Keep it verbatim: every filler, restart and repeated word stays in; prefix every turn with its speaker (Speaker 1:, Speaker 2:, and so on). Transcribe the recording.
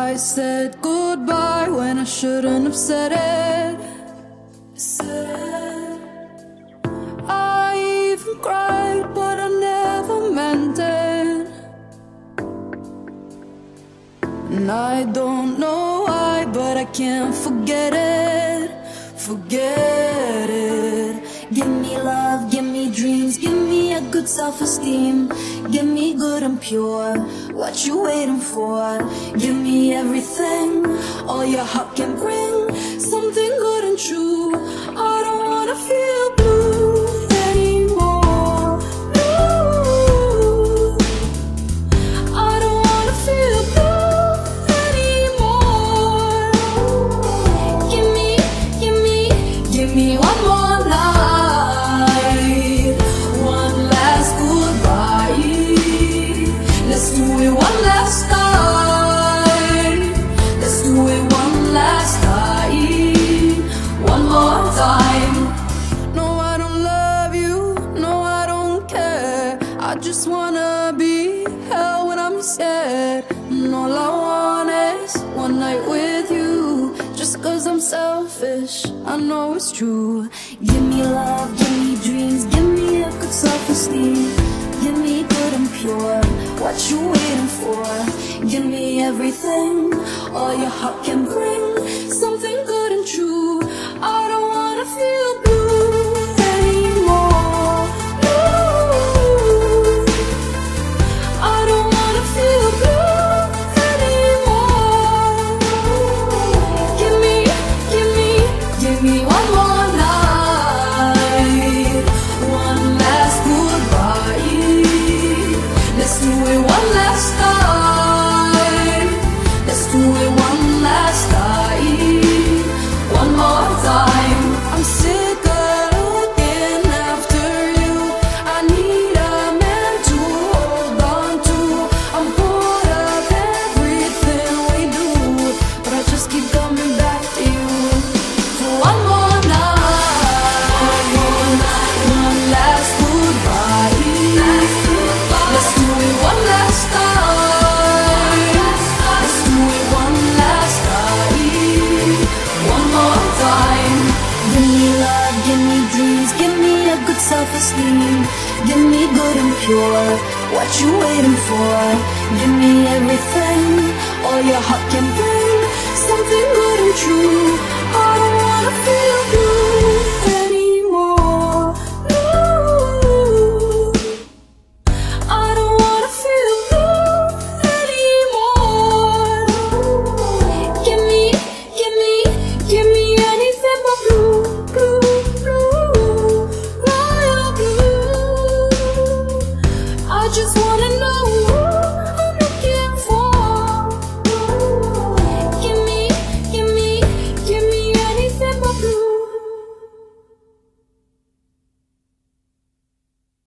Speaker 1: I said goodbye when I shouldn't have said it. Said it. I even cried, but I never meant it. And I don't know why, but I can't forget it. Forget it. Give me love, give me dreams, give me a good self-esteem. Give me good and pure, what you waiting for? Give me everything, all your heart can bring. Something good and true, I don't wanna feel blue anymore. Blue, I don't wanna feel blue anymore. Give me, give me, give me one more night, one last goodbye. Let's do it one last time. Let's do it one last time. One more time. No, I don't love you. No, I don't care. I just wanna be held when I'm scared. And all I want is one night with you. Just cause I'm selfish, I know it's true. Give me love, give me dreams, give me a good self-esteem. Give me good and pure, what you waiting for? Give me everything, all your heart can bring. Something good and true, I don't wanna feel blue anymore. Blue, I don't wanna feel blue anymore. Give me, give me, give me one more night, one last goodbye. Let's do it one last time. Let's do it one last time. One more time. I'm sick of looking after you. I need a man to hold on to. I'm bored of everything we do, but I just keep coming back to you for one more night. One more night. One last goodbye. Let's do it one last time. Let's do it one last time. One more time. Give me love, give me dreams, give me a good self-esteem. Give me good and pure, what you waiting for? Give me everything, all your heart can bring. Something good and true,